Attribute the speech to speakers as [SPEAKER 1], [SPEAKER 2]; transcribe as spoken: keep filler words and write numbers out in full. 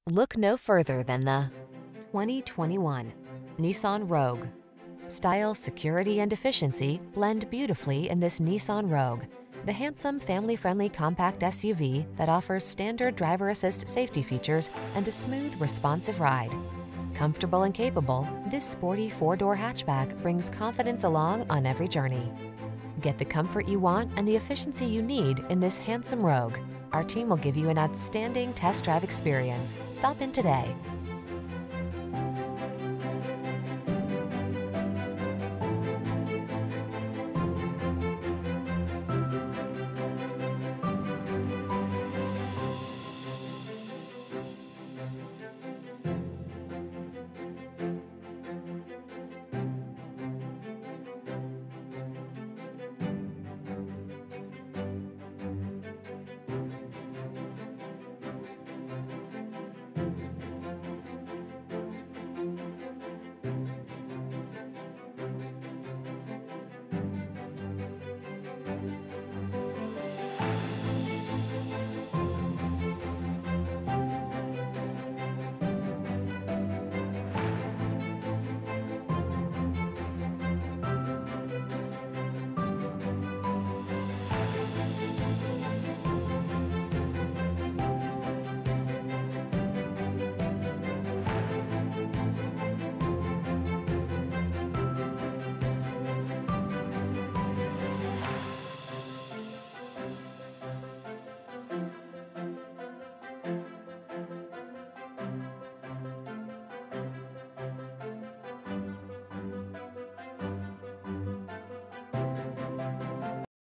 [SPEAKER 1] Look no further than the twenty twenty-one Nissan Rogue. Style, security, and efficiency blend beautifully in this Nissan Rogue, the handsome, family-friendly compact S U V that offers standard driver assist safety features and a smooth, responsive ride. Comfortable and capable, this sporty four-door hatchback brings confidence along on every journey. Get the comfort you want and the efficiency you need in this handsome Rogue. Our team will give you an outstanding test drive experience. Stop in today.